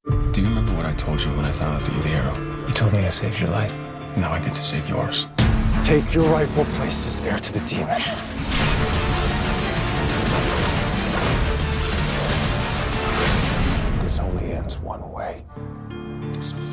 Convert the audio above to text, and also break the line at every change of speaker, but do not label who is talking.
Do you remember what I told you when I found out that you were the hero?
You told me I saved your life.
Now I get to save yours.
Take your rightful place as heir to the demon. This only ends one way. This